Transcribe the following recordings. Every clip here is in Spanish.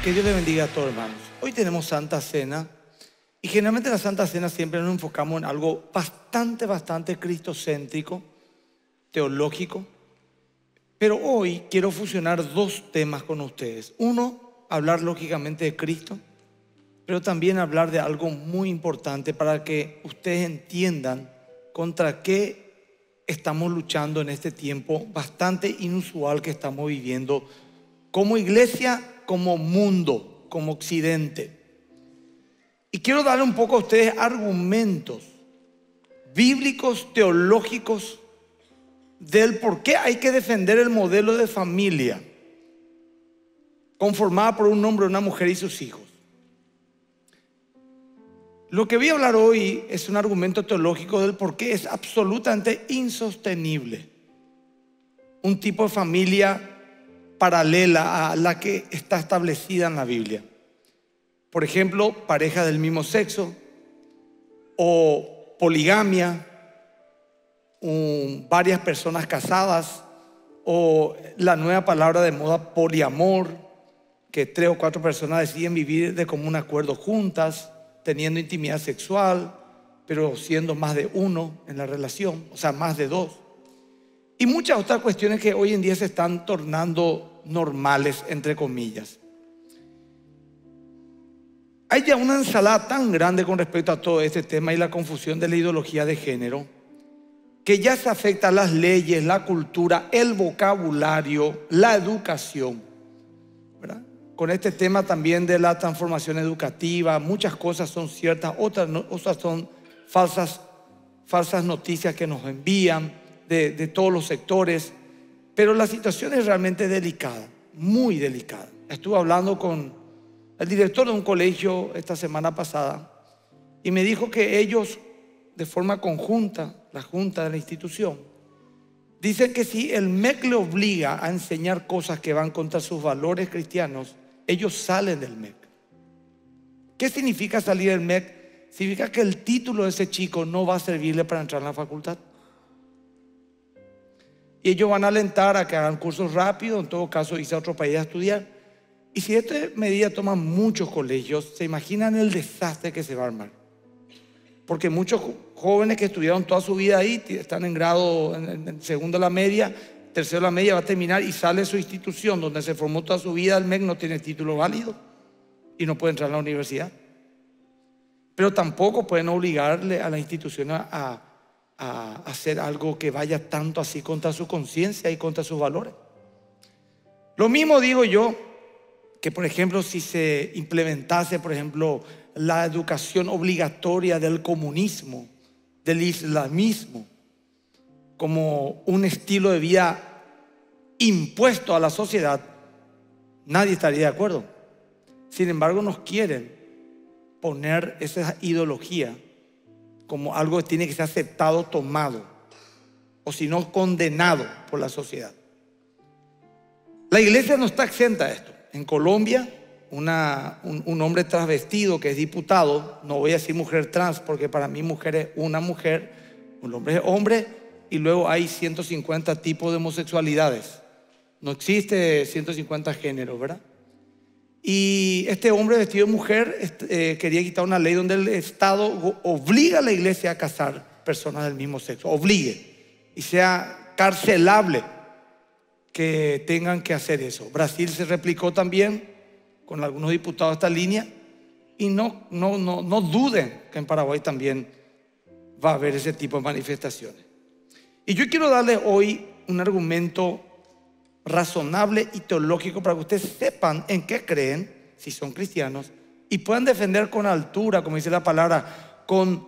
Que Dios le bendiga a todos, hermanos. Hoy tenemos Santa Cena y generalmente en la Santa Cena siempre nos enfocamos en algo bastante cristocéntrico, teológico. Pero hoy quiero fusionar dos temas con ustedes. Uno, hablar lógicamente de Cristo, pero también hablar de algo muy importante para que ustedes entiendan contra qué estamos luchando en este tiempo bastante inusual que estamos viviendo como iglesia, como mundo, como occidente. Y quiero darle un poco a ustedes argumentos bíblicos, teológicos, del por qué hay que defender el modelo de familia conformada por un hombre, una mujer y sus hijos. Lo que voy a hablar hoy es un argumento teológico del por qué es absolutamente insostenible un tipo de familia paralela a la que está establecida en la Biblia. Por ejemplo, pareja del mismo sexo o poligamia, varias personas casadas, o la nueva palabra de moda, poliamor, que 3 o 4 personas deciden vivir de común acuerdo juntas, teniendo intimidad sexual, pero siendo más de uno en la relación, o sea, más de 2. Y muchas otras cuestiones que hoy en día se están tornando normales, entre comillas. Hay ya una ensalada tan grande con respecto a todo este tema y la confusión de la ideología de género, que ya se afecta a las leyes, la cultura, el vocabulario, la educación, ¿verdad? Con este tema también de la transformación educativa, muchas cosas son ciertas, otras son falsas noticias que nos envían de todos los sectores. Pero la situación es realmente delicada, muy delicada. Estuve hablando con el director de un colegio esta semana pasada y me dijo que ellos, de forma conjunta, la junta de la institución, dicen que si el MEC le obliga a enseñar cosas que van contra sus valores cristianos, ellos salen del MEC. ¿Qué significa salir del MEC? Significa que el título de ese chico no va a servirle para entrar en la facultad. Y ellos van a alentar a que hagan cursos rápidos, en todo caso irse a otro país a estudiar. Y si esta medida toma muchos colegios, se imaginan el desastre que se va a armar. Porque muchos jóvenes que estudiaron toda su vida ahí, están en grado, en segundo de la media, tercero de la media, va a terminar y sale de su institución donde se formó toda su vida. El MEC no tiene título válido y no puede entrar a la universidad. Pero tampoco pueden obligarle a la institución a hacer algo que vaya tanto así contra su conciencia y contra sus valores. Lo mismo digo yo, que por ejemplo si se implementase, por ejemplo, la educación obligatoria del comunismo, del islamismo, como un estilo de vida impuesto a la sociedad, nadie estaría de acuerdo. Sin embargo, nos quieren poner esa ideología como algo que tiene que ser aceptado, tomado, o si no, condenado por la sociedad. La iglesia no está exenta de esto. En Colombia, un hombre transvestido que es diputado, no voy a decir mujer trans porque para mí mujer es una mujer, un hombre es hombre, y luego hay 150 tipos de homosexualidades. No existe 150 géneros, ¿verdad? Y este hombre vestido de mujer quería quitar una ley donde el Estado obliga a la iglesia a casar personas del mismo sexo, obligue, y sea carcelable que tengan que hacer eso. Brasil se replicó también con algunos diputados esta línea, y no duden que en Paraguay también va a haber ese tipo de manifestaciones. Y yo quiero darles hoy un argumento razonable y teológico para que ustedes sepan en qué creen, si son cristianos, y puedan defender con altura, como dice la palabra, con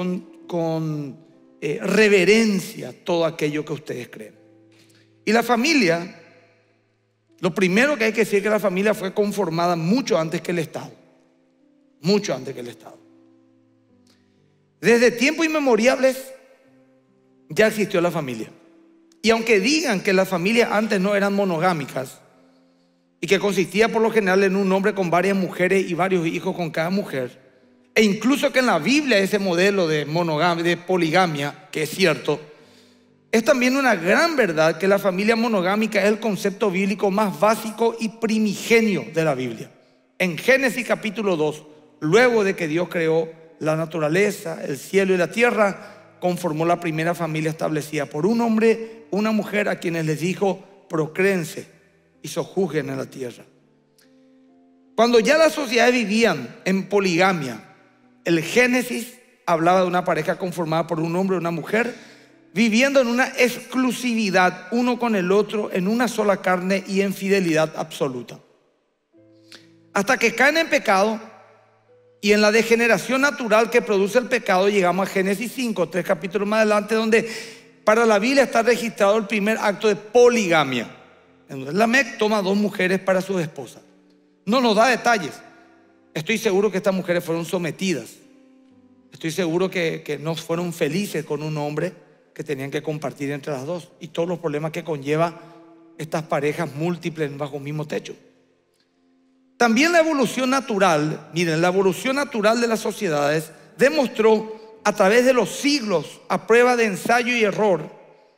reverencia todo aquello que ustedes creen. Y la familia, lo primero que hay que decir es que la familia fue conformada mucho antes que el Estado. Mucho antes que el Estado. Desde tiempos inmemoriales ya existió la familia. Y aunque digan que las familias antes no eran monogámicas y que consistía por lo general en un hombre con varias mujeres y varios hijos con cada mujer, e incluso que en la Biblia ese modelo de monogamia, de poligamia, que es cierto, es también una gran verdad que la familia monogámica es el concepto bíblico más básico y primigenio de la Biblia. En Génesis capítulo 2, luego de que Dios creó la naturaleza, el cielo y la tierra, conformó la primera familia establecida por un hombre, una mujer, a quienes les dijo: procréense y sojuzguen en la tierra. Cuando ya las sociedades vivían en poligamia, el Génesis hablaba de una pareja conformada por un hombre y una mujer, viviendo en una exclusividad uno con el otro, en una sola carne y en fidelidad absoluta. Hasta que caen en pecado, y en la degeneración natural que produce el pecado llegamos a Génesis 5, 3 capítulos más adelante, donde para la Biblia está registrado el primer acto de poligamia. Entonces Lamec toma 2 mujeres para sus esposas. No nos da detalles. Estoy seguro que estas mujeres fueron sometidas. Estoy seguro que no fueron felices con un hombre que tenían que compartir entre las dos, y todos los problemas que conlleva estas parejas múltiples bajo un mismo techo. También la evolución natural, miren, la evolución natural de las sociedades demostró a través de los siglos, a prueba de ensayo y error,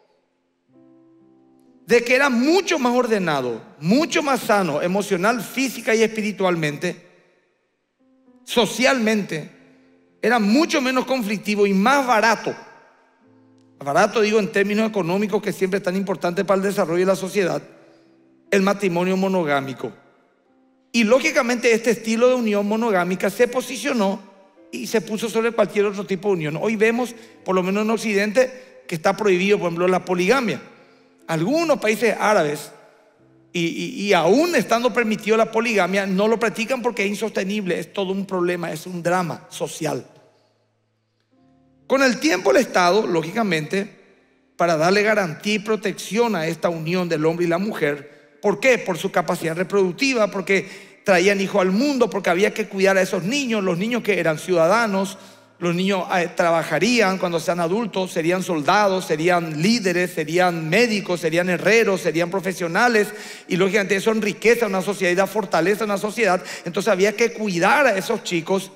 de que era mucho más ordenado, mucho más sano, emocional, física y espiritualmente, socialmente, era mucho menos conflictivo y más barato. Barato digo en términos económicos, que siempre es tan importante para el desarrollo de la sociedad, el matrimonio monogámico. Y lógicamente este estilo de unión monogámica se posicionó y se puso sobre cualquier otro tipo de unión. Hoy vemos, por lo menos en Occidente, que está prohibido, por ejemplo, la poligamia. Algunos países árabes, y aún estando permitido la poligamia, no lo practican porque es insostenible. Es todo un problema, es un drama social. Con el tiempo el Estado, lógicamente, para darle garantía y protección a esta unión del hombre y la mujer, ¿por qué? Por su capacidad reproductiva, porque traían hijos al mundo, porque había que cuidar a esos niños, los niños que eran ciudadanos, los niños trabajarían cuando sean adultos, serían soldados, serían líderes, serían médicos, serían herreros, serían profesionales, y lógicamente eso enriquece a una sociedad y da fortaleza a una sociedad. Entonces había que cuidar a esos chicos.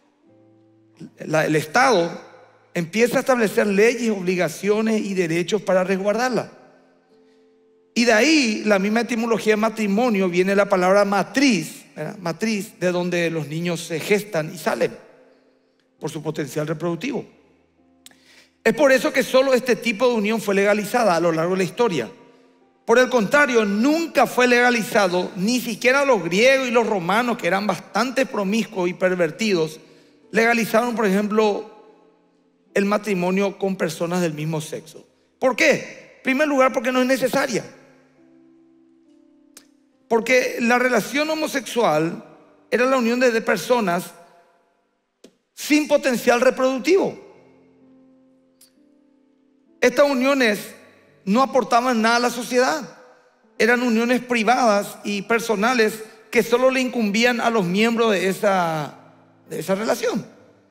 El Estado empieza a establecer leyes, obligaciones y derechos para resguardarla. Y de ahí, la misma etimología de matrimonio, viene la palabra matriz, ¿verdad? Matriz, de donde los niños se gestan y salen por su potencial reproductivo. Es por eso que solo este tipo de unión fue legalizada a lo largo de la historia. Por el contrario, nunca fue legalizado, ni siquiera los griegos y los romanos, que eran bastante promiscuos y pervertidos, legalizaron, por ejemplo, el matrimonio con personas del mismo sexo. ¿Por qué? En primer lugar, porque no es necesaria. Porque la relación homosexual era la unión de personas sin potencial reproductivo. Estas uniones no aportaban nada a la sociedad. Eran uniones privadas y personales que solo le incumbían a los miembros de esa relación.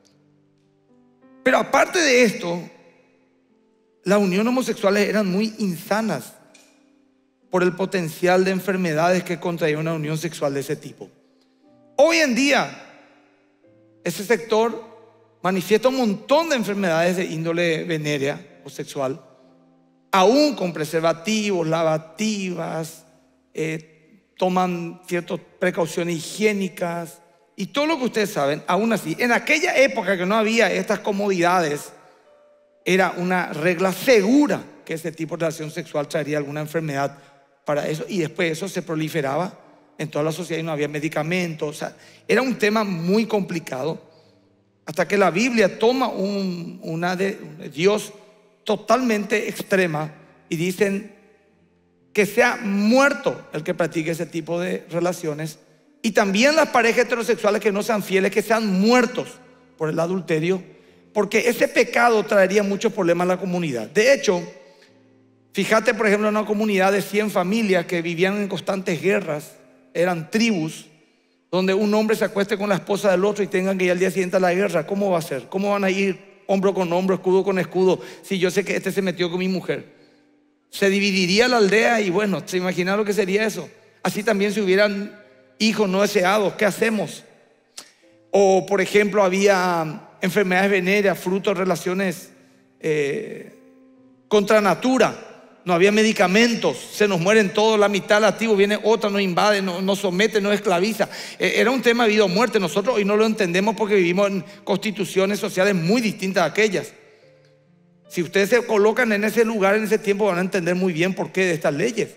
Pero aparte de esto, las uniones homosexuales eran muy insanas por el potencial de enfermedades que contraía una unión sexual de ese tipo. Hoy en día, ese sector manifiesta un montón de enfermedades de índole venérea o sexual, aún con preservativos, lavativas, toman ciertas precauciones higiénicas y todo lo que ustedes saben. Aún así, en aquella época que no había estas comodidades, era una regla segura que ese tipo de relación sexual traería alguna enfermedad para eso, y después eso se proliferaba en toda la sociedad y no había medicamentos. O sea, era un tema muy complicado, hasta que la Biblia toma una de Dios totalmente extrema y dicen que sea muerto el que practique ese tipo de relaciones, y también las parejas heterosexuales que no sean fieles, que sean muertos por el adulterio, porque ese pecado traería muchos problemas a la comunidad. De hecho, fíjate, por ejemplo, en una comunidad de 100 familias que vivían en constantes guerras, eran tribus, donde un hombre se acueste con la esposa del otro y tengan que ir al día siguiente a la guerra. ¿Cómo va a ser? ¿Cómo van a ir hombro con hombro, escudo con escudo, si yo sé que este se metió con mi mujer? Se dividiría la aldea y bueno, ¿se imagina lo que sería eso? Así también si hubieran hijos no deseados, ¿qué hacemos? O por ejemplo, había enfermedades venéreas, fruto de relaciones contra natura, no había medicamentos, se nos mueren todos, la mitad la tribu, viene otra, nos invade, nos somete, nos esclaviza. Era un tema de vida o muerte. Nosotros hoy no lo entendemos porque vivimos en constituciones sociales muy distintas a aquellas. Si ustedes se colocan en ese lugar, en ese tiempo, van a entender muy bien por qué de estas leyes.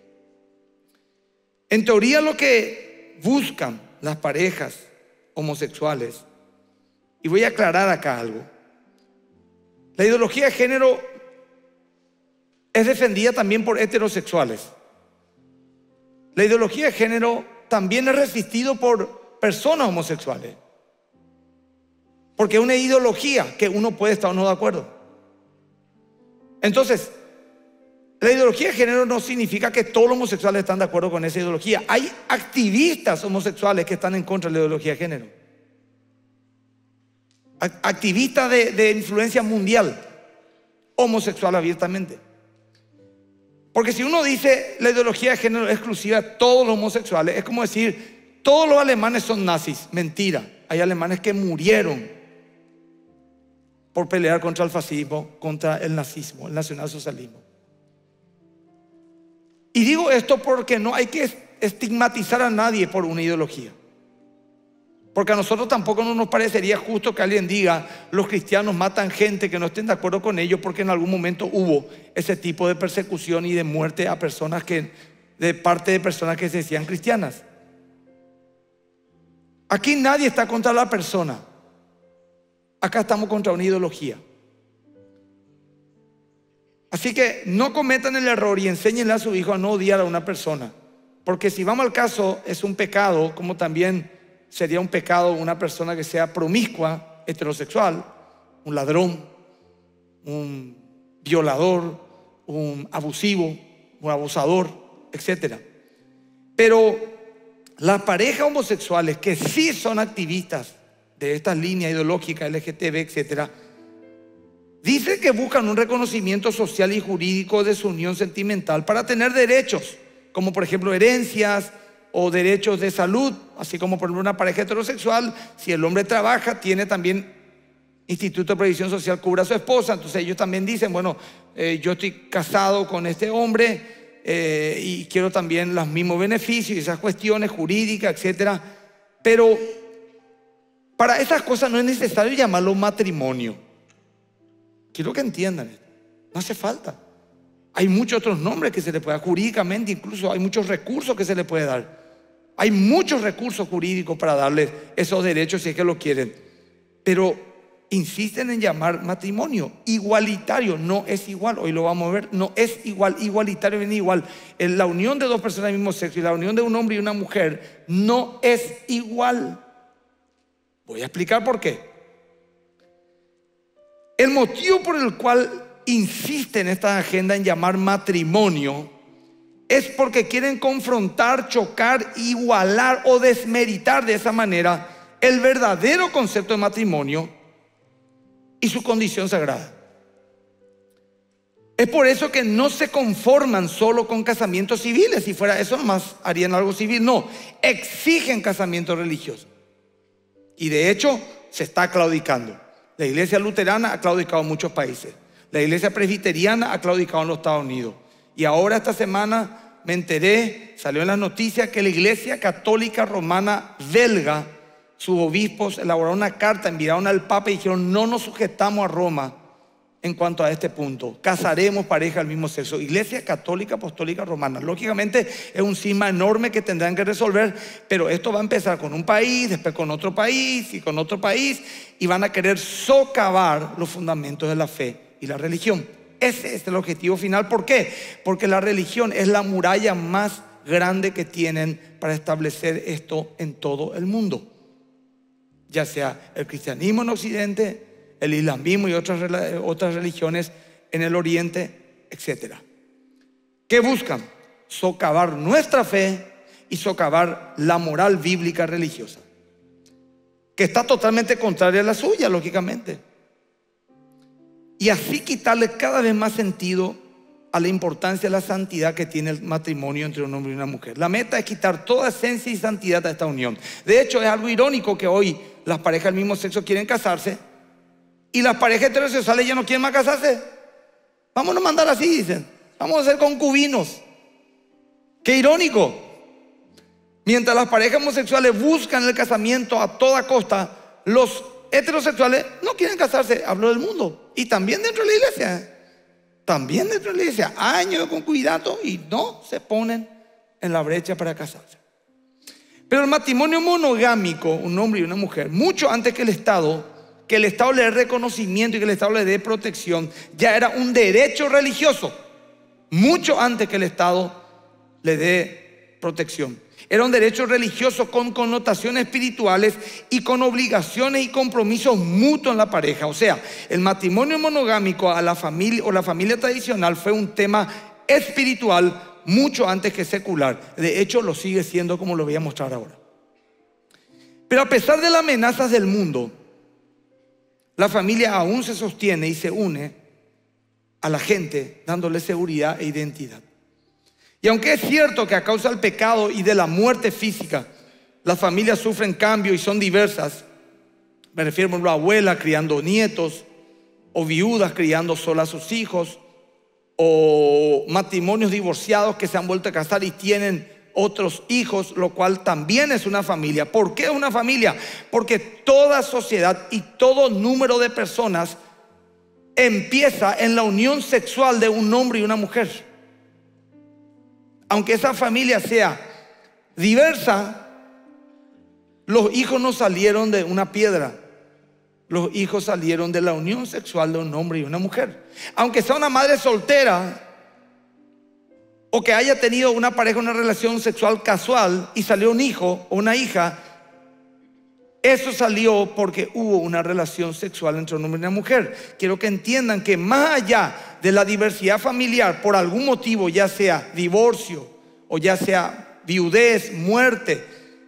En teoría, lo que buscan las parejas homosexuales, y voy a aclarar acá algo, la ideología de género es defendida también por heterosexuales. La ideología de género también es resistido por personas homosexuales, porque es una ideología que uno puede estar o no de acuerdo. Entonces, la ideología de género no significa que todos los homosexuales están de acuerdo con esa ideología. Hay activistas homosexuales que están en contra de la ideología de género. Activistas de influencia mundial, homosexual abiertamente. Porque si uno dice la ideología de género es exclusiva de todos los homosexuales, es como decir todos los alemanes son nazis. Mentira, hay alemanes que murieron por pelear contra el fascismo, contra el nazismo, el nacionalsocialismo. Y digo esto porque no hay que estigmatizar a nadie por una ideología. Porque a nosotros tampoco no nos parecería justo que alguien diga los cristianos matan gente que no estén de acuerdo con ellos, porque en algún momento hubo ese tipo de persecución y de muerte a personas de parte de personas que se decían cristianas. Aquí nadie está contra la persona. Acá estamos contra una ideología. Así que no cometan el error y enséñenle a su hijo a no odiar a una persona. Porque si vamos al caso, es un pecado, como también sería un pecado una persona que sea promiscua, heterosexual, un ladrón, un violador, un abusivo, un abusador, etc. Pero las parejas homosexuales que sí son activistas de estas líneas ideológicas, LGTB, etc., dicen que buscan un reconocimiento social y jurídico de su unión sentimental para tener derechos, como por ejemplo herencias o derechos de salud, así como por ejemplo una pareja heterosexual, si el hombre trabaja, tiene también Instituto de Previsión Social, cubre a su esposa. Entonces ellos también dicen, bueno, yo estoy casado con este hombre y quiero también los mismos beneficios y esas cuestiones jurídicas, etc. Pero para esas cosas no es necesario llamarlo matrimonio. Quiero que entiendan esto. No hace falta. Hay muchos otros nombres que se le puede dar jurídicamente, incluso hay muchos recursos que se le puede dar. Hay muchos recursos jurídicos para darles esos derechos si es que lo quieren. Pero insisten en llamar matrimonio igualitario. No es igual, hoy lo vamos a ver. No es igual, igualitario viene igual. En la unión de dos personas del mismo sexo y la unión de un hombre y una mujer no es igual. Voy a explicar por qué. El motivo por el cual insisten en esta agenda en llamar matrimonio es porque quieren confrontar, chocar, igualar o desmeritar de esa manera el verdadero concepto de matrimonio y su condición sagrada. Es por eso que no se conforman solo con casamientos civiles. Si fuera eso nomás harían algo civil. No, exigen casamientos religiosos. Y de hecho se está claudicando. La iglesia luterana ha claudicado en muchos países. La iglesia presbiteriana ha claudicado en los Estados Unidos. Y ahora esta semana me enteré, salió en las noticias, que la iglesia católica romana belga, sus obispos elaboraron una carta, enviaron al Papa y dijeron: no nos sujetamos a Roma en cuanto a este punto. Casaremos pareja del mismo sexo. Iglesia católica apostólica romana. Lógicamente es un cisma enorme que tendrán que resolver, pero esto va a empezar con un país, después con otro país y con otro país, y van a querer socavar los fundamentos de la fe y la religión. Ese es el objetivo final. ¿Por qué? Porque la religión es la muralla más grande que tienen para establecer esto en todo el mundo, ya sea el cristianismo en Occidente, el islamismo y otras religiones en el Oriente, etc. ¿Qué buscan? Socavar nuestra fe y socavar la moral bíblica religiosa, que está totalmente contraria a la suya, lógicamente. Y así quitarle cada vez más sentido a la importancia de la santidad que tiene el matrimonio entre un hombre y una mujer. La meta es quitar toda esencia y santidad a esta unión. De hecho, es algo irónico que hoy las parejas del mismo sexo quieren casarse y las parejas heterosexuales ya no quieren más casarse. Vámonos a mandar así, dicen. Vamos a ser concubinos. Qué irónico. Mientras las parejas homosexuales buscan el casamiento a toda costa, los heterosexuales no quieren casarse. Hablo del mundo. Y también dentro de la iglesia. También dentro de la iglesia. Años de concubinato y no se ponen en la brecha para casarse. Pero el matrimonio monogámico, un hombre y una mujer, mucho antes que el Estado le dé reconocimiento y que el Estado le dé protección, ya era un derecho religioso. Mucho antes que el Estado le dé protección. Era un derecho religioso con connotaciones espirituales y con obligaciones y compromisos mutuos en la pareja. O sea, el matrimonio monogámico a la familia o la familia tradicional fue un tema espiritual mucho antes que secular. De hecho, lo sigue siendo, como lo voy a mostrar ahora. Pero a pesar de las amenazas del mundo, la familia aún se sostiene y se une a la gente, dándole seguridad e identidad. Y aunque es cierto que a causa del pecado y de la muerte física, las familias sufren cambios y son diversas. Me refiero, por ejemplo, a abuelas criando nietos, o viudas criando solas a sus hijos, o matrimonios divorciados que se han vuelto a casar y tienen otros hijos, lo cual también es una familia. ¿Por qué es una familia? Porque toda sociedad y todo número de personas empieza en la unión sexual de un hombre y una mujer. Aunque esa familia sea diversa, los hijos no salieron de una piedra. Los hijos salieron de la unión sexual de un hombre y una mujer. Aunque sea una madre soltera o que haya tenido una pareja, una relación sexual casual y salió un hijo o una hija, eso salió porque hubo una relación sexual entre un hombre y una mujer. Quiero que entiendan que más allá de la diversidad familiar, por algún motivo, ya sea divorcio o ya sea viudez, muerte,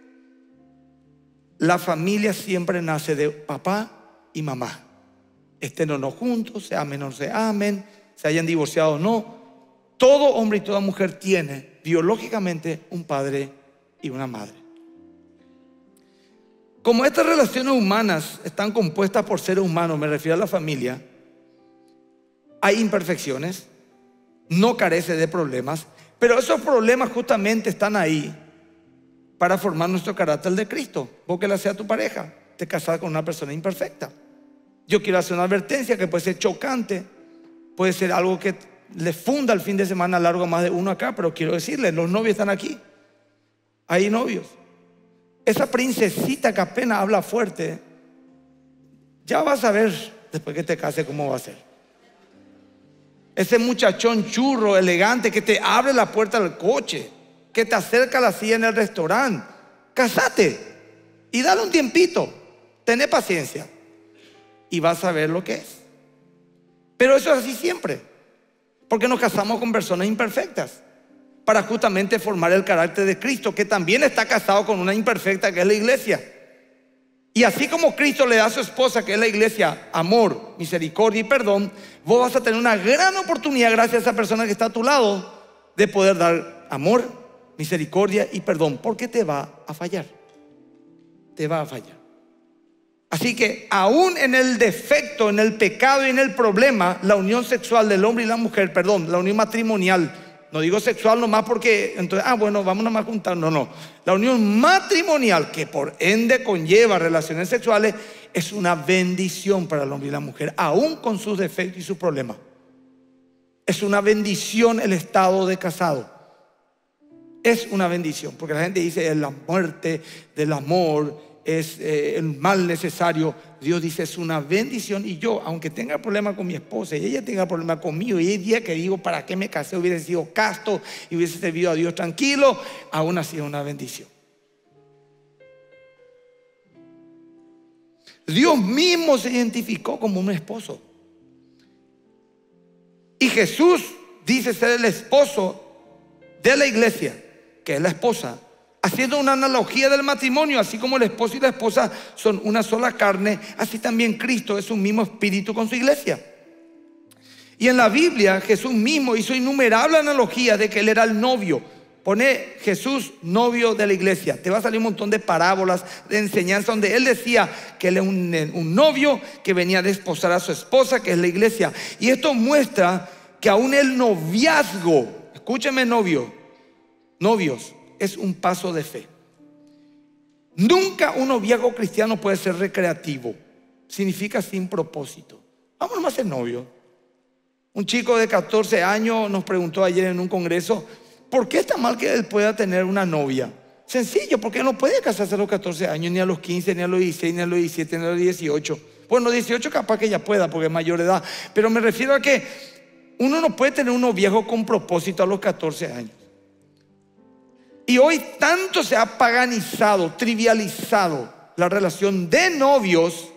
la familia siempre nace de papá y mamá. Estén o no juntos, se amen o no se amen, se hayan divorciado o no. Todo hombre y toda mujer tiene biológicamente un padre y una madre. Como estas relaciones humanas están compuestas por seres humanos, me refiero a la familia, hay imperfecciones, no carece de problemas, pero esos problemas justamente están ahí para formar nuestro carácter de Cristo. Vos que la sea tu pareja, te casas con una persona imperfecta. Yo quiero hacer una advertencia que puede ser chocante, puede ser algo que le funda el fin de semana largo a más de uno acá, pero quiero decirles, los novios están aquí. Hay novios. Esa princesita que apenas habla fuerte, ya vas a ver después que te cases cómo va a ser. Ese muchachón churro, elegante, que te abre la puerta del coche, que te acerca a la silla en el restaurante. Casate y dale un tiempito. Tené paciencia y vas a ver lo que es. Pero eso es así siempre, porque nos casamos con personas imperfectas para justamente formar el carácter de Cristo, que también está casado con una imperfecta que es la iglesia. Y así como Cristo le da a su esposa, que es la iglesia, amor, misericordia y perdón, vos vas a tener una gran oportunidad, gracias a esa persona que está a tu lado, de poder dar amor, misericordia y perdón, porque te va a fallar. Te va a fallar. Así que aún en el defecto, en el pecado y en el problema, la unión sexual del hombre y la mujer, la unión matrimonial, no digo sexual nomás porque entonces, bueno, vamos nomás a juntar. No. La unión matrimonial, que por ende conlleva relaciones sexuales, es una bendición para el hombre y la mujer, aún con sus defectos y sus problemas. Es una bendición el estado de casado. Es una bendición, porque la gente dice la muerte del amor es el mal necesario. Dios dice es una bendición. Y yo, aunque tenga problemas con mi esposa y ella tenga problemas conmigo, y hay días que digo, ¿para qué me casé? Hubiese sido casto y hubiese servido a Dios tranquilo, aún así es una bendición. Dios mismo se identificó como un esposo. Y Jesús dice ser el esposo de la iglesia, que es la esposa, haciendo una analogía del matrimonio. Así como el esposo y la esposa son una sola carne, así también Cristo es un mismo espíritu con su iglesia. Y en la Biblia Jesús mismo hizo innumerables analogías de que Él era el novio. Pone Jesús novio de la iglesia, te va a salir un montón de parábolas, de enseñanza, donde Él decía que Él es un novio que venía a desposar a su esposa, que es la iglesia. Y esto muestra que aún el noviazgo, escúcheme novios, es un paso de fe. Nunca un noviazgo cristiano puede ser recreativo. Significa sin propósito. Vamos a ser novios. Un chico de 14 años nos preguntó ayer en un congreso, ¿por qué está mal que él pueda tener una novia? Sencillo, porque él no puede casarse a los 14 años, ni a los 15, ni a los 16, ni a los 17, ni a los 18. Bueno, 18 capaz que ya pueda porque es mayor de edad. Pero me refiero a que uno no puede tener un noviazgo con propósito a los 14 años. Y hoy tanto se ha paganizado, trivializado la relación de novios,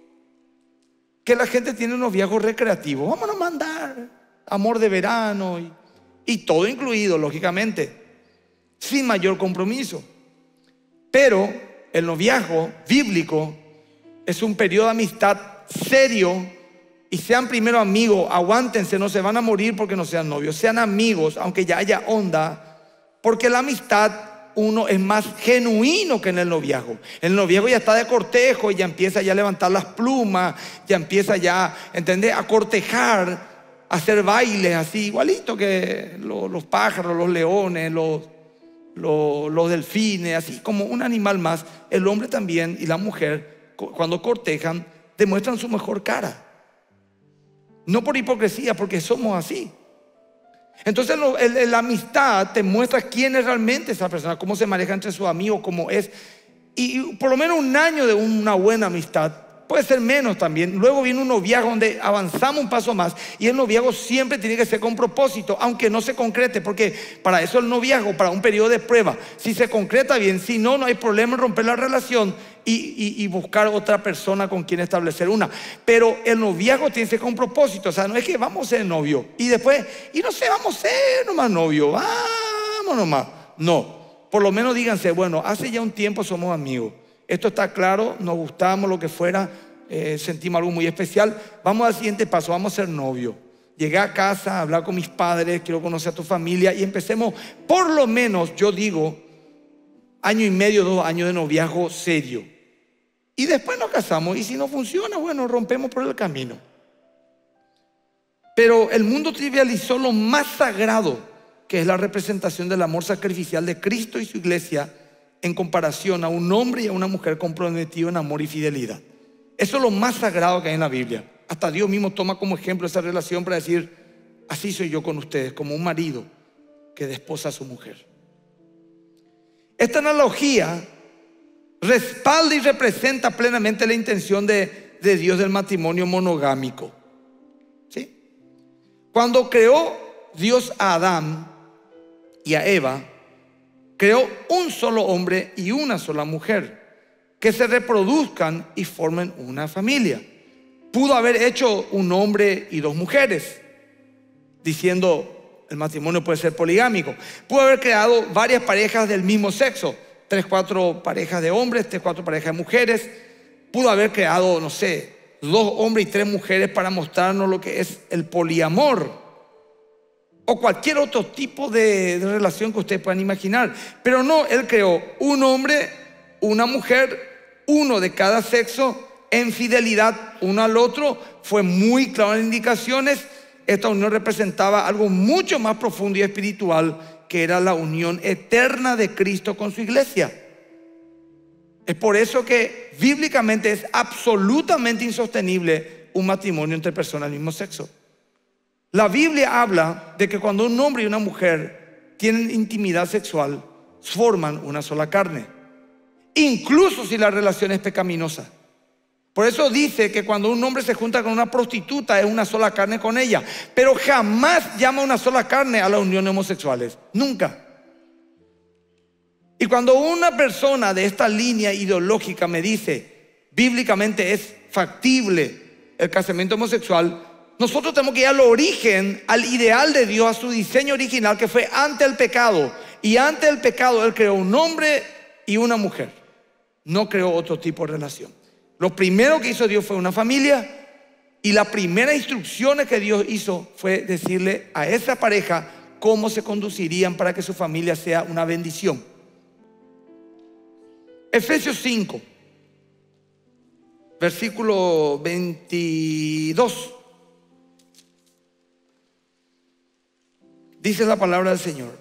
que la gente tiene un noviazgo recreativo. Vamos a mandar amor de verano y todo incluido, lógicamente, sin mayor compromiso. Pero el noviazgo bíblico es un periodo de amistad serio. Y sean primero amigos, aguántense, no se van a morir porque no sean novios. Sean amigos, aunque ya haya onda, porque la amistad uno es más genuino que en el noviazgo. El noviazgo ya está de cortejo y ya empieza ya a levantar las plumas, ya empieza ya, ¿entendés?, a cortejar, a hacer bailes así, igualito que los pájaros, los leones, los delfines, así como un animal más. El hombre también y la mujer, cuando cortejan, demuestran su mejor cara. No por hipocresía, porque somos así. Entonces la amistad te muestra quién es realmente esa persona, cómo se maneja entre sus amigos, cómo es. Y por lo menos un año de una buena amistad, puede ser menos también. Luego viene un noviazgo donde avanzamos un paso más. Y el noviazgo siempre tiene que ser con propósito, aunque no se concrete, porque para eso el noviazgo, para un periodo de prueba. Si se concreta bien, si no, no hay problema en romper la relación y buscar otra persona con quien establecer una. Pero el noviazgo tiene que ser con propósito. O sea, no es que vamos a ser novio y después, y no sé, vamos a ser nomás novio, vamos nomás. No, por lo menos díganse, bueno, hace ya un tiempo somos amigos. Esto está claro, nos gustamos, lo que fuera, sentimos algo muy especial. Vamos al siguiente paso, vamos a ser novios. Llegué a casa, a hablar con mis padres, quiero conocer a tu familia y empecemos, por lo menos, yo digo, 1 año y medio, 2 años de noviazgo serio. Y después nos casamos y si no funciona, bueno, rompemos por el camino. Pero el mundo trivializó lo más sagrado, que es la representación del amor sacrificial de Cristo y su iglesia, en comparación a un hombre y a una mujer comprometidos en amor y fidelidad. Eso es lo más sagrado que hay en la Biblia. Hasta Dios mismo toma como ejemplo esa relación para decir, así soy yo con ustedes, como un marido que desposa a su mujer. Esta analogía respalda y representa plenamente la intención de Dios del matrimonio monogámico. ¿Sí? Cuando creó Dios a Adán y a Eva, creó un solo hombre y una sola mujer que se reproduzcan y formen una familia. Pudo haber hecho un hombre y 2 mujeres, diciendo el matrimonio puede ser poligámico. Pudo haber creado varias parejas del mismo sexo, 3, 4 parejas de hombres, 3, 4 parejas de mujeres. Pudo haber creado, no sé, 2 hombres y 3 mujeres para mostrarnos lo que es el poliamor, o cualquier otro tipo de relación que ustedes puedan imaginar. Pero no, Él creó un hombre, una mujer, uno de cada sexo, en fidelidad uno al otro. Fue muy claro en indicaciones. Esta unión representaba algo mucho más profundo y espiritual, que era la unión eterna de Cristo con su iglesia. Es por eso que bíblicamente es absolutamente insostenible un matrimonio entre personas del mismo sexo. La Biblia habla de que cuando un hombre y una mujer tienen intimidad sexual, forman una sola carne, incluso si la relación es pecaminosa. Por eso dice que cuando un hombre se junta con una prostituta es una sola carne con ella, pero jamás llama una sola carne a las uniones homosexuales, nunca. Y cuando una persona de esta línea ideológica me dice, bíblicamente es factible el casamiento homosexual, nosotros tenemos que ir al origen, al ideal de Dios, a su diseño original, que fue ante el pecado. Y ante el pecado Él creó un hombre y una mujer, no creó otro tipo de relación. Lo primero que hizo Dios fue una familia, y la primera instrucción que Dios hizo fue decirle a esa pareja cómo se conducirían para que su familia sea una bendición. Efesios 5, versículo 22. Dice la palabra del Señor: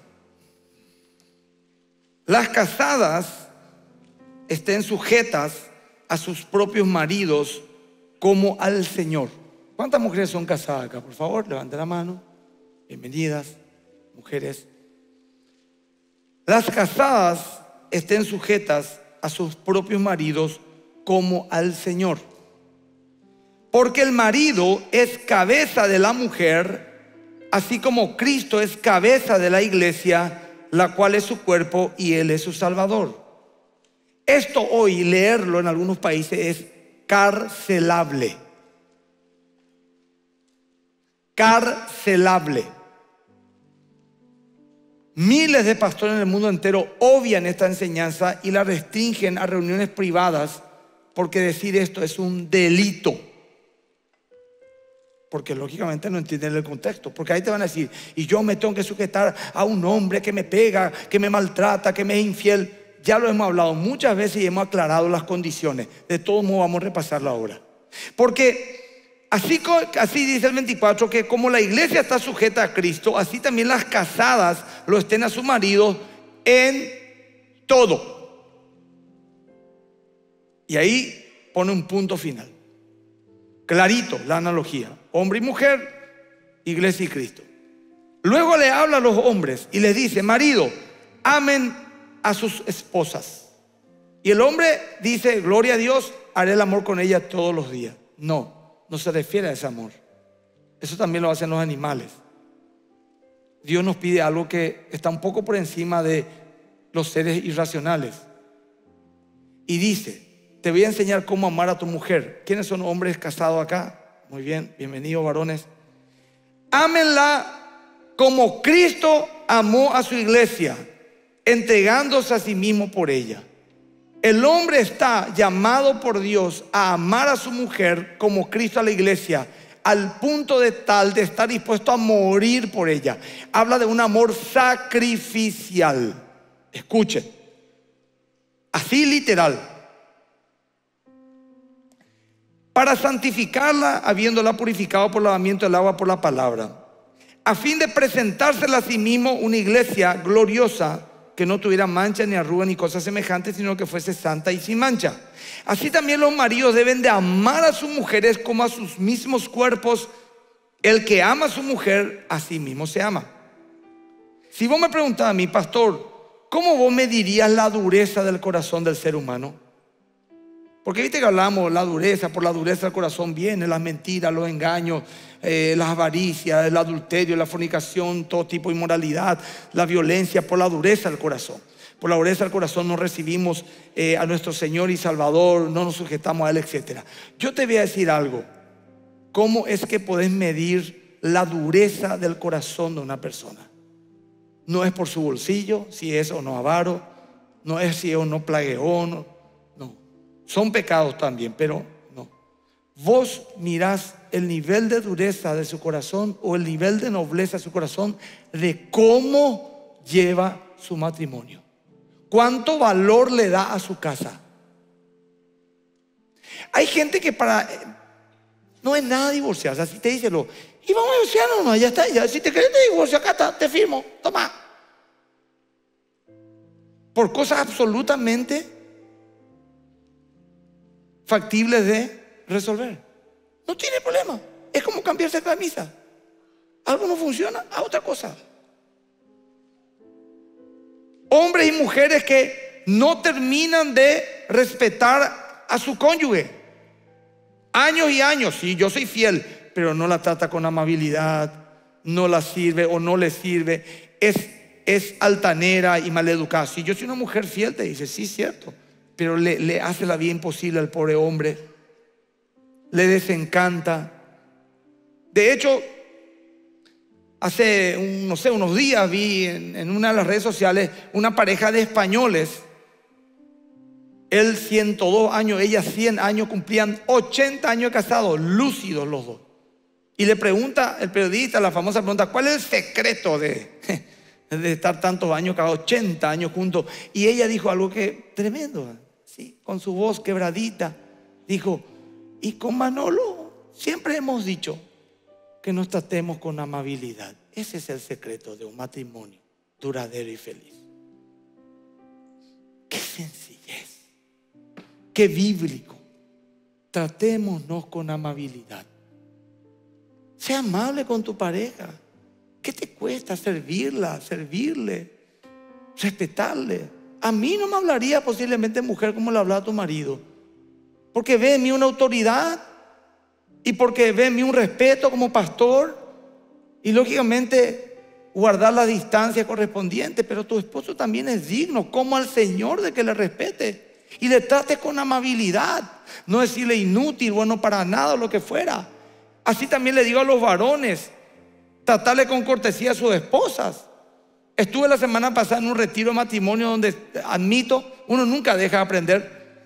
las casadas estén sujetas a sus propios maridos como al Señor. ¿Cuántas mujeres son casadas acá? Por favor, levanten la mano. Bienvenidas, mujeres. Las casadas estén sujetas a sus propios maridos como al Señor. Porque el marido es cabeza de la mujer, así como Cristo es cabeza de la iglesia, la cual es su cuerpo y Él es su Salvador. Esto hoy, leerlo en algunos países, es carcelable. Carcelable. Miles de pastores en el mundo entero obvian esta enseñanza y la restringen a reuniones privadas, porque decir esto es un delito. Porque lógicamente no entienden el contexto. Porque ahí te van a decir: y yo me tengo que sujetar a un hombre que me pega, que me maltrata, que me es infiel. Ya lo hemos hablado muchas veces y hemos aclarado las condiciones. De todos modos vamos a repasarlo ahora. Porque así dice el 24, que como la iglesia está sujeta a Cristo, así también las casadas lo estén a su marido en todo. Y ahí pone un punto final. Clarito la analogía: hombre y mujer, iglesia y Cristo. Luego le habla a los hombres y les dice: marido, amen a sus esposas. Y el hombre dice: gloria a Dios, haré el amor con ella todos los días. No se refiere a ese amor. Eso también lo hacen los animales. Dios nos pide algo que está un poco por encima de los seres irracionales. Y dice: te voy a enseñar cómo amar a tu mujer. ¿Quiénes son hombres casados acá? Muy bien, bienvenidos varones. Ámenla como Cristo amó a su iglesia, entregándose a sí mismo por ella. El hombre está llamado por Dios a amar a su mujer como Cristo a la iglesia, al punto de tal de estar dispuesto a morir por ella. Habla de un amor sacrificial. Escuchen, así literal: para santificarla, habiéndola purificado por el lavamiento del agua por la palabra, a fin de presentársela a sí mismo una iglesia gloriosa, que no tuviera mancha ni arruga ni cosas semejantes, sino que fuese santa y sin mancha. Así también los maridos deben de amar a sus mujeres como a sus mismos cuerpos. El que ama a su mujer, a sí mismo se ama. Si vos me preguntás a mí: pastor, ¿cómo vos me dirías la dureza del corazón del ser humano? Porque viste que hablamos la dureza, por la dureza del corazón vienen las mentiras, los engaños, las avaricias, el adulterio, la fornicación, todo tipo de inmoralidad, la violencia, por la dureza del corazón. Por la dureza del corazón no recibimos a nuestro Señor y Salvador, no nos sujetamos a Él, etc. Yo te voy a decir algo: ¿cómo es que podés medir la dureza del corazón de una persona? No es por su bolsillo, si es o no avaro, no es si es o no plagueón, no. Son pecados también, pero no. Vos mirás el nivel de dureza de su corazón o el nivel de nobleza de su corazón de cómo lleva su matrimonio. ¿Cuánto valor le da a su casa? Hay gente que no es nada divorciarse. Así te dice: y vamos a divorciarnos, no, ya está, ya, si te querés te divorcio, acá está, te firmo, toma. Por cosas absolutamente factibles de resolver. No tiene problema. Es como cambiarse de camisa. Algo no funciona, a otra cosa. Hombres y mujeres que no terminan de respetar a su cónyuge. Años y años. Sí, yo soy fiel, pero no la trata con amabilidad, no la sirve o no le sirve. Es altanera y maleducada. Si yo soy una mujer fiel, te dice: sí, cierto, pero le hace la vida imposible al pobre hombre, le desencanta. De hecho, hace unos días vi en una de las redes sociales una pareja de españoles. Él 102 años, ella 100 años, cumplían 80 años de casados, lúcidos los dos. Y le pregunta el periodista, la famosa pregunta: ¿cuál es el secreto de estar tantos años, cada 80 años juntos? Y ella dijo algo que tremendo, ¿sí? Con su voz quebradita, dijo: y con Manolo siempre hemos dicho que nos tratemos con amabilidad. Ese es el secreto de un matrimonio duradero y feliz. Qué sencillez, qué bíblico. Tratémonos con amabilidad. Sea amable con tu pareja. ¿Qué te cuesta servirla, servirle, respetarle? A mí no me hablaría posiblemente mujer como le hablaba a tu marido, porque ve en mí una autoridad y porque ve en mí un respeto como pastor, y lógicamente guardar la distancia correspondiente. Pero tu esposo también es digno, como al Señor, de que le respete y le trate con amabilidad. No decirle inútil, bueno para nada o lo que fuera. Así también le digo a los varones, tratarle con cortesía a sus esposas. Estuve la semana pasada en un retiro de matrimonio donde, admito, uno nunca deja de aprender.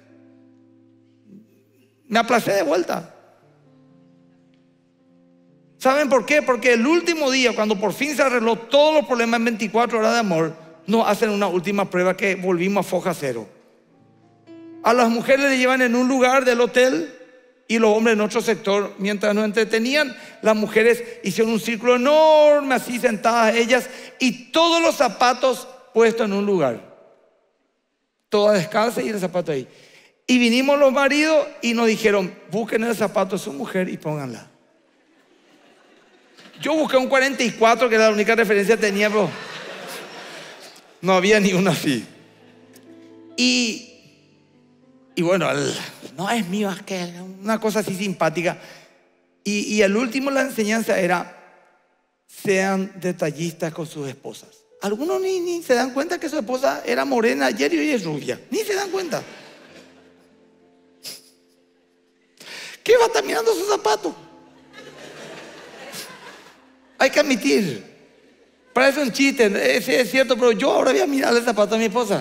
Me aplacé de vuelta. ¿Saben por qué? Porque el último día, cuando por fin se arregló todos los problemas en 24 horas de amor, nos hacen una última prueba que volvimos a foja cero. A las mujeres le llevan en un lugar del hotel y los hombres en otro sector. Mientras nos entretenían, las mujeres hicieron un círculo enorme, así sentadas ellas, y todos los zapatos puestos en un lugar. Todas descalzas y el zapato ahí. Y vinimos los maridos y nos dijeron, busquen el zapato de su mujer y pónganla. Yo busqué un 44, que era la única referencia que tenía, pero no había ni una así. Y bueno, no es mío, es que una cosa así simpática. Y el último, la enseñanza era, sean detallistas con sus esposas. Algunos ni se dan cuenta que su esposa era morena ayer y hoy es rubia. Ni se dan cuenta. ¿Qué va a estar mirando sus zapatos? Hay que admitir, parece un chiste, es cierto, pero yo ahora voy a mirar el zapato de mi esposa.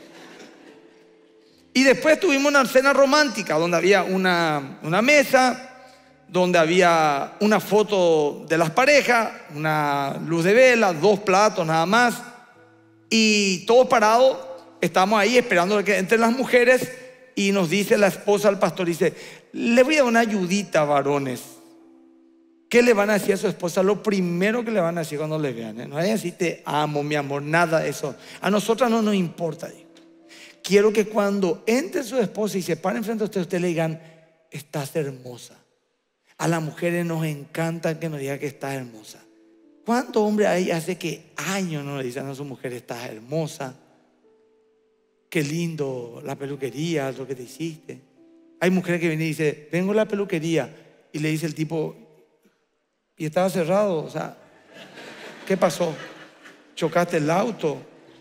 Y después tuvimos una cena romántica donde había una mesa, donde había una foto de las parejas, una luz de vela, 2 platos nada más, y todos parados, estábamos ahí esperando que entren las mujeres, y nos dice la esposa al pastor, dice, le voy a dar una ayudita, varones. ¿Qué le van a decir a su esposa? Lo primero que le van a decir cuando le vean, no vayan a decir te amo, mi amor, nada de eso. A nosotras no nos importa. Quiero que cuando entre su esposa y se pare enfrente a usted le digan, estás hermosa. A las mujeres nos encanta que nos digan que estás hermosa. ¿Cuántos hombres hay hace que años no le dicen a su mujer, estás hermosa? Qué lindo la peluquería, lo que te hiciste. Hay mujeres que vienen y dicen, vengo a la peluquería, y le dice el tipo, y estaba cerrado, o sea, ¿qué pasó? ¿Chocaste el auto?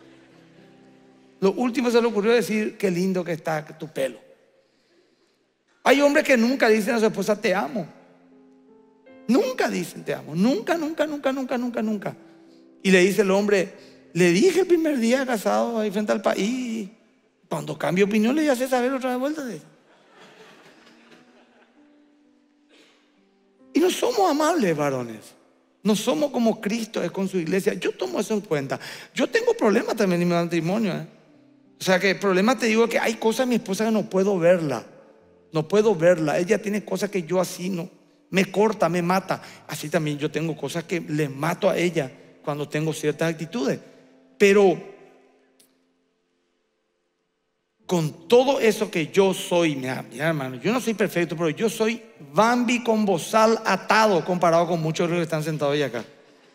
Lo último se le ocurrió decir, qué lindo que está tu pelo. Hay hombres que nunca dicen a su esposa, te amo. Nunca dicen te amo, nunca. Y le dice el hombre, le dije el primer día casado ahí frente al país, cuando cambie opinión le hace saber otra vez vuelta de eso. Y no somos amables, varones. No somos como Cristo es con su iglesia. Yo tomo eso en cuenta. Yo tengo problemas también en mi matrimonio, O sea que el problema, te digo, que hay cosas de mi esposa que no puedo verla. No puedo verla. Ella tiene cosas que yo así no. Me corta, me mata. Así también yo tengo cosas que le mato a ella cuando tengo ciertas actitudes. Pero con todo eso que yo soy, mira hermano, yo no soy perfecto, pero yo soy Bambi con bozal atado comparado con muchos de los que están sentados ahí acá.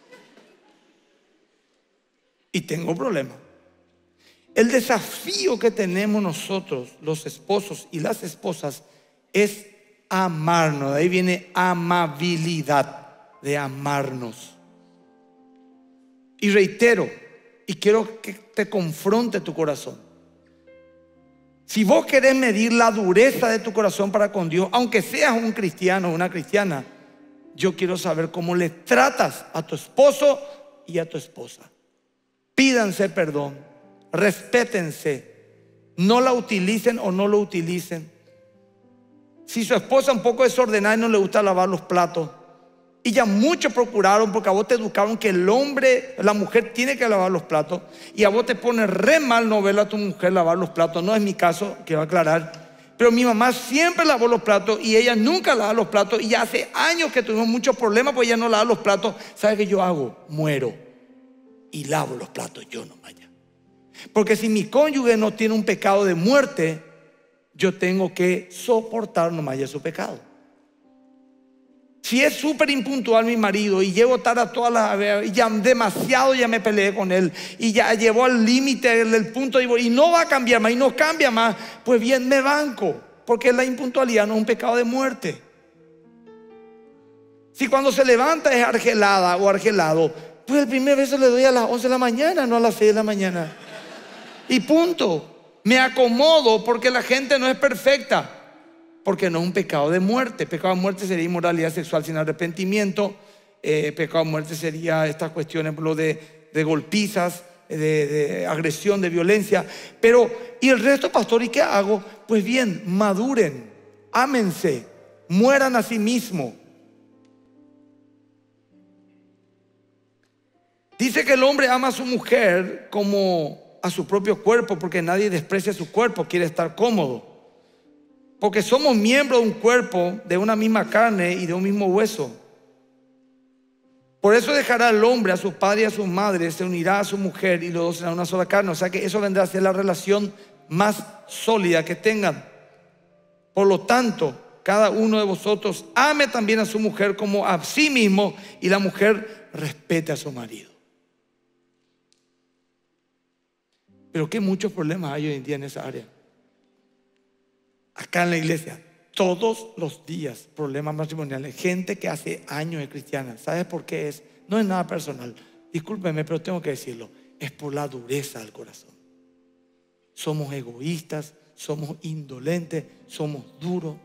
Y tengo problemas. El desafío que tenemos nosotros, los esposos y las esposas, es amarnos. De ahí viene amabilidad, de amarnos. Y reitero, y quiero que te confronte tu corazón. Si vos querés medir la dureza de tu corazón para con Dios, aunque seas un cristiano o una cristiana, yo quiero saber cómo le tratas a tu esposo y a tu esposa. Pídanse perdón, respétense, no la utilicen o no lo utilicen. Si su esposa es un poco desordenada y no le gusta lavar los platos, y ya muchos procuraron, porque a vos te educaron que el hombre, la mujer tiene que lavar los platos, y a vos te pone re mal no ver a tu mujer lavar los platos. No es mi caso, quiero aclarar. Pero mi mamá siempre lavó los platos y ella nunca lava los platos. Y ya hace años que tuvimos muchos problemas porque ella no lava los platos. ¿Sabe qué yo hago? Muero y lavo los platos yo nomás ya. Porque si mi cónyuge no tiene un pecado de muerte, yo tengo que soportar nomás ya su pecado. Si es súper impuntual mi marido y llevo tarde a todas las... ya demasiado ya me peleé con él y ya llevó al límite el punto de... y no va a cambiar más y no cambia más, pues bien me banco, porque la impuntualidad no es un pecado de muerte. Si cuando se levanta es argelada o argelado, pues el primer beso le doy a las 11 de la mañana, no a las 6 de la mañana. Y punto. Me acomodo porque la gente no es perfecta. Porque no es un pecado de muerte. Pecado de muerte sería inmoralidad sexual sin arrepentimiento. Pecado de muerte sería estas cuestiones de golpizas, de agresión, de violencia. Pero, ¿y el resto, pastor? ¿Y qué hago? Pues bien, maduren, ámense, mueran a sí mismos. Dice que el hombre ama a su mujer como a su propio cuerpo, porque nadie desprecia su cuerpo, quiere estar cómodo. Porque somos miembros de un cuerpo, de una misma carne y de un mismo hueso. Por eso dejará el hombre a su padre y a su madre, se unirá a su mujer y los dos serán una sola carne. O sea que eso vendrá a ser la relación más sólida que tengan. Por lo tanto, cada uno de vosotros ame también a su mujer como a sí mismo, y la mujer respete a su marido. Pero qué muchos problemas hay hoy en día en esa área. Acá en la iglesia, todos los días, problemas matrimoniales. Gente que hace años es cristiana. ¿Sabes por qué es? No es nada personal. Discúlpeme, pero tengo que decirlo. Es por la dureza del corazón. Somos egoístas, somos indolentes, somos duros.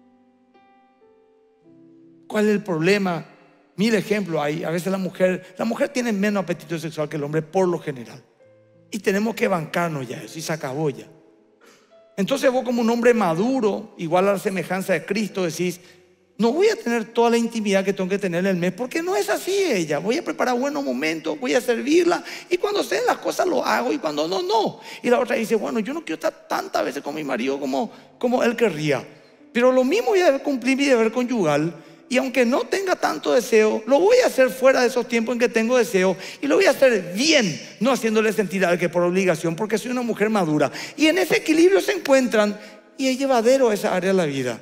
¿Cuál es el problema? Mil ejemplos hay. A veces la mujer tiene menos apetito sexual que el hombre por lo general. Y tenemos que bancarnos ya eso y se acabó ya. Entonces vos, como un hombre maduro, igual a la semejanza de Cristo, decís: no voy a tener toda la intimidad que tengo que tener en el mes, porque no es así ella. Voy a preparar buenos momentos, voy a servirla, y cuando se den las cosas lo hago, y cuando no, no. Y la otra dice: bueno, yo no quiero estar tantas veces con mi marido como él querría, pero lo mismo voy a cumplir mi deber conyugal. Y aunque no tenga tanto deseo, lo voy a hacer fuera de esos tiempos en que tengo deseo. Y lo voy a hacer bien, no haciéndole sentir al que por obligación, porque soy una mujer madura. Y en ese equilibrio se encuentran, y es llevadero esa área de la vida.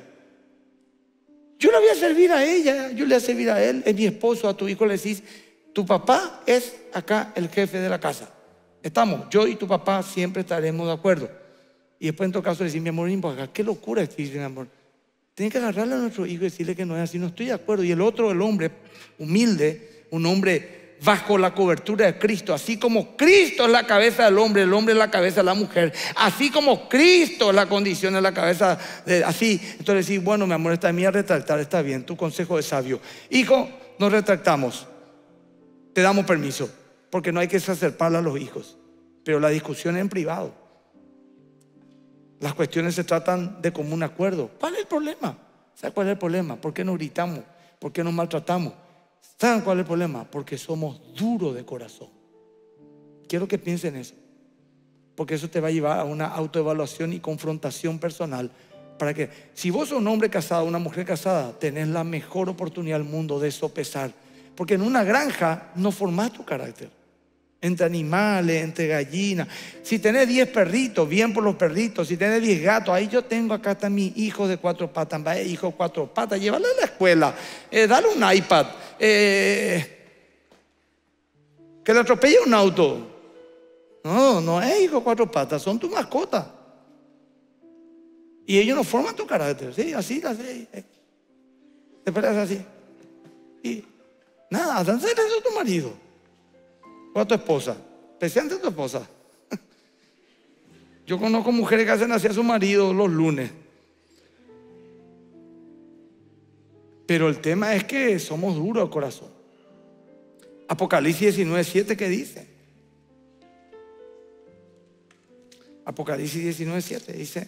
Yo la voy a servir a ella, yo le voy a servir a él. Es mi esposo. A tu hijo le decís: tu papá es acá el jefe de la casa. Estamos, yo y tu papá siempre estaremos de acuerdo. Y después en todo caso le decís: mi amor, qué locura es, mi amor. Tienen que agarrarle a nuestro hijo y decirle que no es así, no estoy de acuerdo. Y el otro, el hombre humilde, un hombre bajo la cobertura de Cristo, así como Cristo es la cabeza del hombre, el hombre es la cabeza de la mujer, así como Cristo es la condición de la cabeza de, así. Entonces decís: bueno, mi amor, está mía retractar, está bien, tu consejo es sabio. Hijo, nos retractamos, te damos permiso, porque no hay que exacerbarle a los hijos, pero la discusión es en privado. Las cuestiones se tratan de común acuerdo. ¿Cuál es el problema? ¿Saben cuál es el problema? ¿Por qué nos gritamos? ¿Por qué nos maltratamos? ¿Saben cuál es el problema? Porque somos duros de corazón. Quiero que piensen eso, porque eso te va a llevar a una autoevaluación y confrontación personal. Para que, si vos sos un hombre casado, una mujer casada, tenés la mejor oportunidad del mundo de sopesar. Porque en una granja no formás tu carácter. Entre animales, entre gallinas. Si tenés 10 perritos, bien por los perritos. Si tenés 10 gatos, ahí yo tengo, acá está mi hijo de 4 patas. Vaya, hijo de 4 patas, llévalo a la escuela, dale un iPad, que le atropelle un auto. No es hijo de 4 patas, son tu mascota. Y ellos no forman tu carácter, ¿sí? Así. Te paras así. Y nada, dánselo a tu marido o a tu esposa, especialmente a tu esposa. Yo conozco mujeres que hacen así a su marido los lunes. Pero el tema es que somos duros de corazón. Apocalipsis 19:7, ¿qué dice? Apocalipsis 19:7 dice: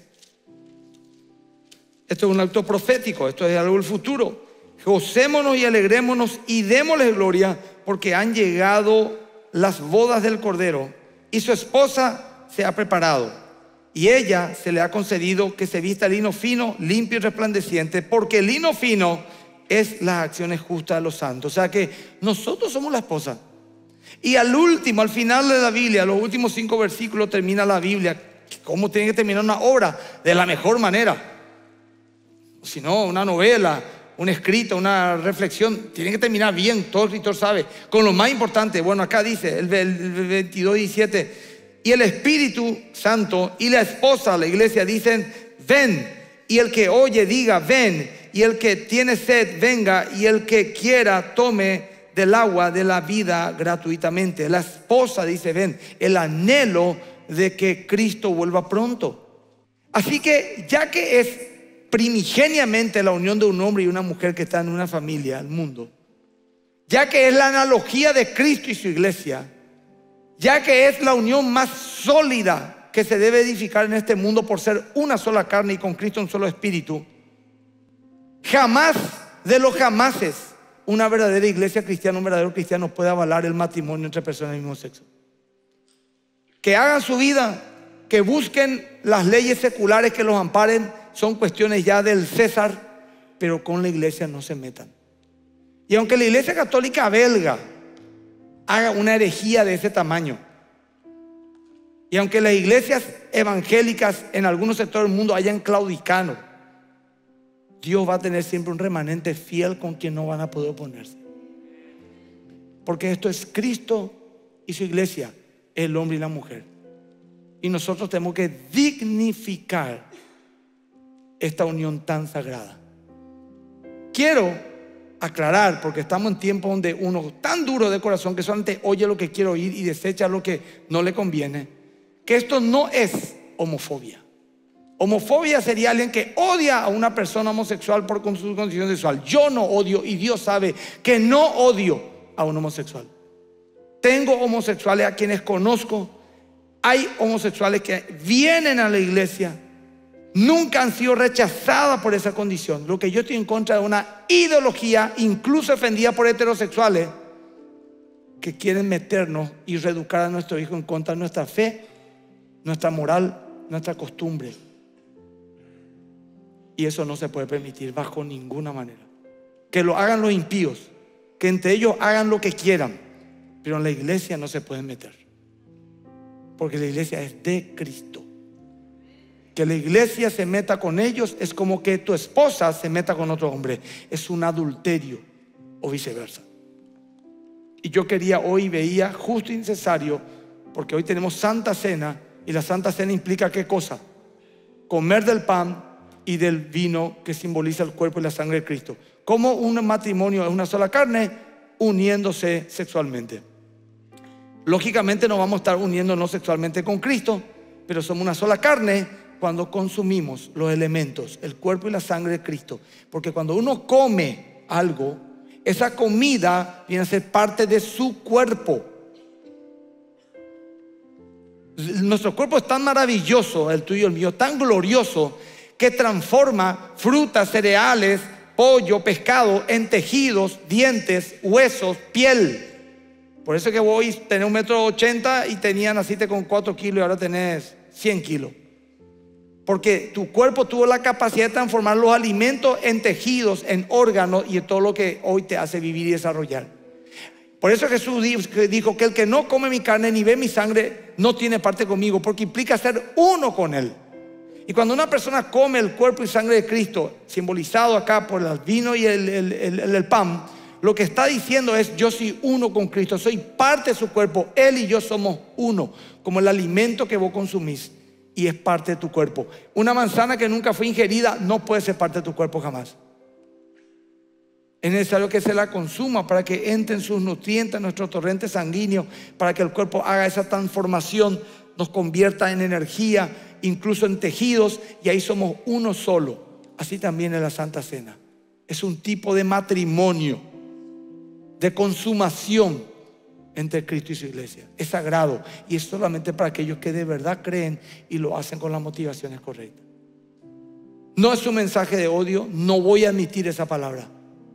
esto es un acto profético, esto es algo del futuro. Gocémonos y alegrémonos y démosle gloria, porque han llegado las bodas del Cordero y su esposa se ha preparado. y ella se le ha concedido que se vista lino fino, limpio y resplandeciente, porque el lino fino es las acciones justas de los santos. O sea que nosotros somos la esposa. Y al último, al final de la Biblia, los últimos 5 versículos termina la Biblia. ¿Cómo tiene que terminar una obra? De la mejor manera. Si no, una novela, un escrito, una reflexión, tiene que terminar bien. Todo escritor sabe. Con lo más importante, bueno, acá dice el 22 y 17, y el Espíritu Santo y la esposa, la iglesia, dicen: ven. Y el que oye diga: ven. Y el que tiene sed, venga. Y el que quiera, tome del agua de la vida gratuitamente. La esposa dice: ven. El anhelo de que Cristo vuelva pronto. Así que, ya que es primigeniamente la unión de un hombre y una mujer que están en una familia, el mundo, ya que es la analogía de Cristo y su iglesia, ya que es la unión más sólida que se debe edificar en este mundo por ser una sola carne y con Cristo un solo espíritu, jamás de los jamases una verdadera iglesia cristiana, un verdadero cristiano puede avalar el matrimonio entre personas del mismo sexo. Que hagan su vida, que busquen las leyes seculares que los amparen, son cuestiones ya del César, pero con la iglesia no se metan. Y aunque la iglesia católica belga haga una herejía de ese tamaño, y aunque las iglesias evangélicas en algunos sectores del mundo hayan claudicado, Dios va a tener siempre un remanente fiel con quien no van a poder oponerse. Porque esto es Cristo y su iglesia, el hombre y la mujer. Y nosotros tenemos que dignificar esta unión tan sagrada. Quiero aclarar, porque estamos en tiempos donde uno tan duro de corazón que solamente oye lo que quiere oír y desecha lo que no le conviene, que esto no es homofobia. Homofobia sería alguien que odia a una persona homosexual por su condición sexual. Yo no odio, y Dios sabe que no odio a un homosexual. Tengo homosexuales a quienes conozco. Hay homosexuales que vienen a la iglesia, nunca han sido rechazadas por esa condición. Lo que yo estoy en contra de una ideología, incluso defendida por heterosexuales, que quieren meternos y reeducar a nuestro hijo en contra de nuestra fe, nuestra moral, nuestra costumbre. Y eso no se puede permitir bajo ninguna manera. Que lo hagan los impíos, que entre ellos hagan lo que quieran, pero en la iglesia no se pueden meter, porque la iglesia es de Cristo. Que la iglesia se meta con ellos es como que tu esposa se meta con otro hombre. Es un adulterio o viceversa. Y yo veía justo y necesario, porque hoy tenemos Santa Cena, y la Santa Cena implica ¿qué cosa? Comer del pan y del vino que simboliza el cuerpo y la sangre de Cristo. Como un matrimonio es una sola carne, uniéndose sexualmente. Lógicamente no vamos a estar uniéndonos sexualmente con Cristo, pero somos una sola carne cuando consumimos los elementos, el cuerpo y la sangre de Cristo. Porque cuando uno come algo, esa comida viene a ser parte de su cuerpo. Nuestro cuerpo es tan maravilloso, el tuyo y el mío, tan glorioso, que transforma frutas, cereales, pollo, pescado en tejidos, dientes, huesos, piel. Por eso que vos tenés 1,80 m y tenías, naciste con 4 kilos y ahora tenés 100 kilos. Porque tu cuerpo tuvo la capacidad de transformar los alimentos en tejidos, en órganos y en todo lo que hoy te hace vivir y desarrollar. Por eso Jesús dijo que el que no come mi carne ni ve mi sangre no tiene parte conmigo, porque implica ser uno con Él. Y cuando una persona come el cuerpo y sangre de Cristo, simbolizado acá por el vino y el pan, lo que está diciendo es: yo soy uno con Cristo, soy parte de su cuerpo. Él y yo somos uno, como el alimento que vos consumís, y es parte de tu cuerpo. Una manzana que nunca fue ingerida no puede ser parte de tu cuerpo jamás. Es necesario que se la consuma para que entren sus nutrientes en nuestro torrente sanguíneo, para que el cuerpo haga esa transformación, nos convierta en energía, incluso en tejidos, y ahí somos uno solo. Así también es la Santa Cena. Es un tipo de matrimonio, de consumación entre Cristo y su iglesia. Es sagrado y es solamente para aquellos que de verdad creen y lo hacen con las motivaciones correctas. No es un mensaje de odio, no voy a admitir esa palabra.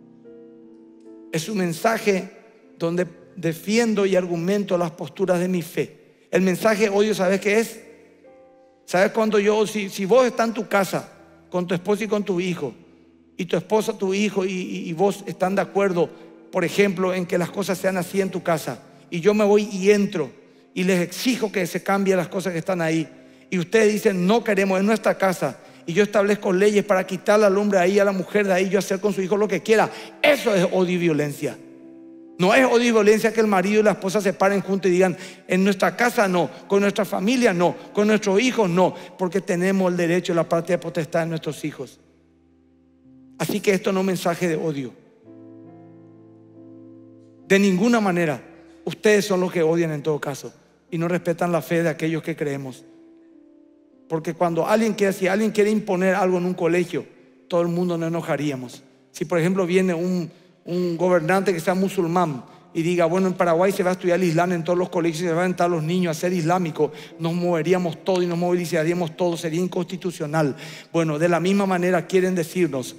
Es un mensaje donde defiendo y argumento las posturas de mi fe. El mensaje de odio, ¿sabes qué es? ¿Sabes cuando si vos estás en tu casa con tu esposa y con tu hijo, y tu esposa, tu hijo y vos están de acuerdo, por ejemplo, en que las cosas sean así en tu casa, y yo me voy y entro y les exijo que se cambien las cosas que están ahí, y ustedes dicen no queremos, en nuestra casa, y yo establezco leyes para quitarle al hombre ahí, a la mujer de ahí, yo hacer con su hijo lo que quiera, eso es odio y violencia. No es odio y violencia que el marido y la esposa se paren juntos y digan en nuestra casa no, con nuestra familia no, con nuestros hijos no, porque tenemos el derecho y la parte de potestad de nuestros hijos. Así que esto no es un mensaje de odio. De ninguna manera. Ustedes son los que odian en todo caso y no respetan la fe de aquellos que creemos. Porque cuando si alguien quiere imponer algo en un colegio, todo el mundo nos enojaríamos. Si por ejemplo viene un gobernante que sea musulmán y diga, bueno, en Paraguay se va a estudiar el Islam en todos los colegios y se van a entrar los niños a ser islámicos, nos moveríamos todos y nos movilizaríamos todos, sería inconstitucional. Bueno, de la misma manera quieren decirnos,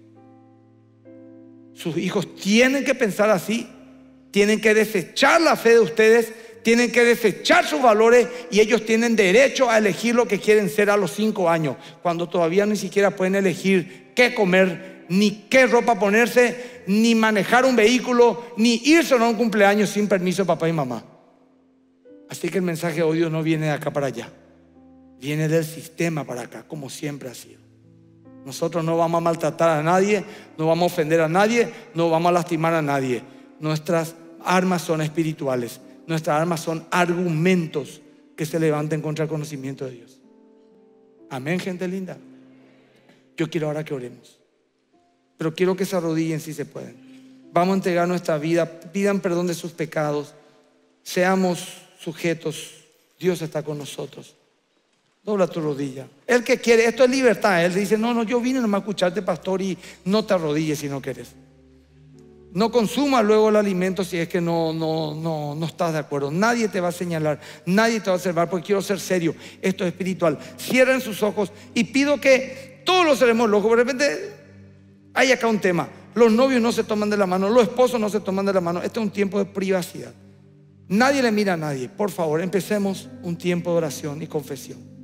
sus hijos tienen que pensar así, tienen que desechar la fe de ustedes, tienen que desechar sus valores y ellos tienen derecho a elegir lo que quieren ser a los 5 años, cuando todavía ni siquiera pueden elegir qué comer, ni qué ropa ponerse, ni manejar un vehículo, ni irse a un cumpleaños sin permiso de papá y mamá. Así que el mensaje de odio no viene de acá para allá, viene del sistema para acá, como siempre ha sido. Nosotros no vamos a maltratar a nadie, no vamos a ofender a nadie, no vamos a lastimar a nadie. Nuestras armas son espirituales, nuestras armas son argumentos que se levanten contra el conocimiento de Dios. Amén, gente linda. Yo quiero ahora que oremos, pero quiero que se arrodillen si se pueden. Vamos a entregar nuestra vida, pidan perdón de sus pecados, seamos sujetos, Dios está con nosotros. Dobla tu rodilla. El que quiere, esto es libertad. Él dice, no, yo vine nomás a escucharte, pastor, y no te arrodilles si no quieres. No consumas luego el alimento si es que no estás de acuerdo. Nadie te va a señalar, nadie te va a observar, porque quiero ser serio. Esto es espiritual. Cierren sus ojos y pido que todos los seremos locos. De repente hay acá un tema. Los novios no se toman de la mano, los esposos no se toman de la mano. Este es un tiempo de privacidad. Nadie le mira a nadie. Por favor, empecemos un tiempo de oración y confesión.